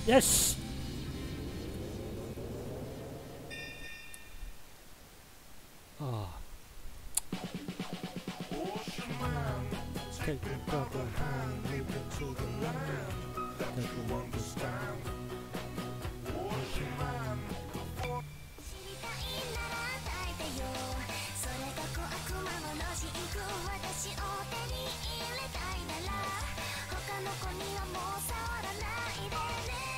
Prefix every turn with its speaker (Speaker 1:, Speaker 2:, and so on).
Speaker 1: よし。ああ。Take a couple of hands, lead them to the line. Take a one to stand.
Speaker 2: 知りたいなら与えてよ。それが小悪魔のロジック。私を手に入れたいなら他の子にはもう触らないでね。